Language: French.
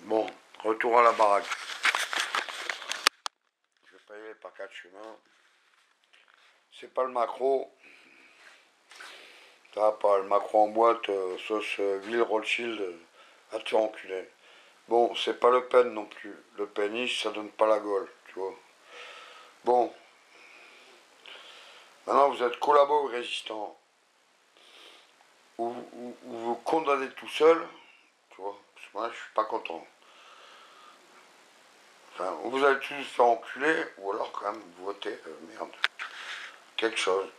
Bon, retour à la baraque. Je vais pas y aller par 4 chemins. C'est pas le macro. Ça va pas, le macro en boîte, sauce Ville Rothschild, à te faire enculer. Bon, c'est pas Le Pen non plus. Le Peniche, ça donne pas la gaule, tu vois. Bon, maintenant vous êtes collabo résistant. Ou vous condamnez tout seul, tu vois. Moi, je suis pas content. Enfin, vous allez tous faire enculer, ou alors quand même vous votez, merde, quelque chose.